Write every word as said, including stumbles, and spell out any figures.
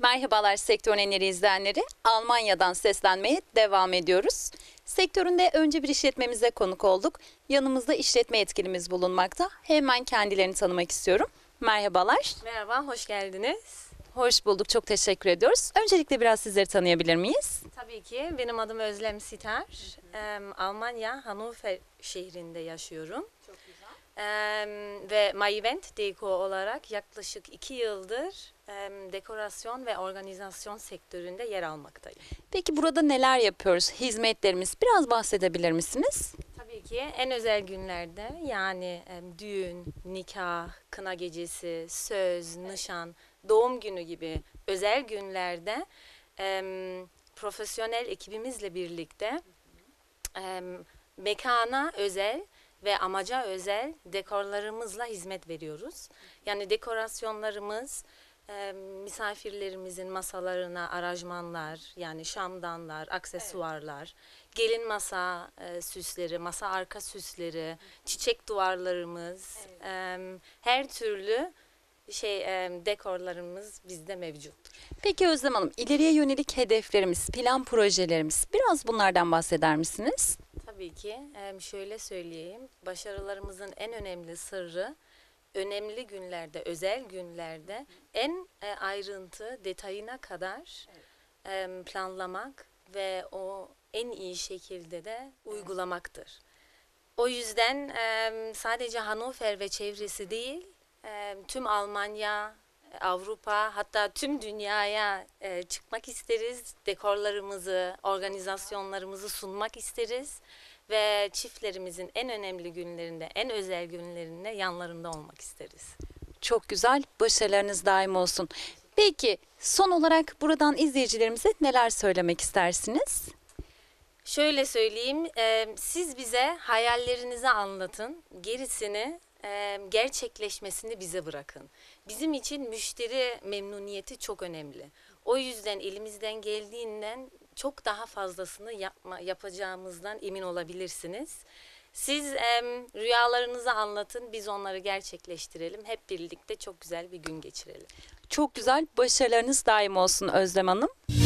Merhabalar Sektör Önerileri izleyenleri. Almanya'dan seslenmeye devam ediyoruz. Sektöründe önce bir işletmemize konuk olduk. Yanımızda işletme yetkilimiz bulunmakta. Hemen kendilerini tanımak istiyorum. Merhabalar. Merhaba, hoş geldiniz. Hoş bulduk, çok teşekkür ediyoruz. Öncelikle biraz sizleri tanıyabilir miyiz? Tabii ki, benim adım Özlem Sitar. Ee, Almanya, Hannover şehrinde yaşıyorum. Çok güzel. Ee, ve My Event Deko olarak yaklaşık iki yıldır e, dekorasyon ve organizasyon sektöründe yer almaktayım. Peki burada neler yapıyoruz? Hizmetlerimiz biraz bahsedebilir misiniz? Tabii ki en özel günlerde yani e, düğün, nikah, kına gecesi, söz, nişan, doğum günü gibi özel günlerde e, profesyonel ekibimizle birlikte e, mekana özel ve amaca özel dekorlarımızla hizmet veriyoruz. Yani dekorasyonlarımız e, misafirlerimizin masalarına aranjmanlar, yani şamdanlar, aksesuarlar, gelin masa e, süsleri, masa arka süsleri, çiçek duvarlarımız, e, her türlü şey e, dekorlarımız bizde mevcuttur. Peki Özlem Hanım, ileriye yönelik hedeflerimiz, plan projelerimiz biraz bunlardan bahseder misiniz? Tabii ki. Em, Şöyle söyleyeyim. Başarılarımızın en önemli sırrı önemli günlerde, özel günlerde en e, ayrıntı, detayına kadar em, planlamak ve o en iyi şekilde de uygulamaktır. O yüzden em, sadece Hannover ve çevresi değil, em, tüm Almanya, Avrupa, hatta tüm dünyaya e, çıkmak isteriz. Dekorlarımızı, organizasyonlarımızı sunmak isteriz ve çiftlerimizin en önemli günlerinde, en özel günlerinde yanlarında olmak isteriz. Çok güzel, başarılarınız daim olsun. Peki son olarak buradan izleyicilerimize neler söylemek istersiniz? Şöyle söyleyeyim, e, siz bize hayallerinizi anlatın, gerisini e, gerçekleşmesini bize bırakın. Bizim için müşteri memnuniyeti çok önemli. O yüzden elimizden geldiğinden çok daha fazlasını yapma, yapacağımızdan emin olabilirsiniz. Siz e, rüyalarınızı anlatın, biz onları gerçekleştirelim. Hep birlikte çok güzel bir gün geçirelim. Çok güzel, başarılarınız daim olsun Özlem Hanım.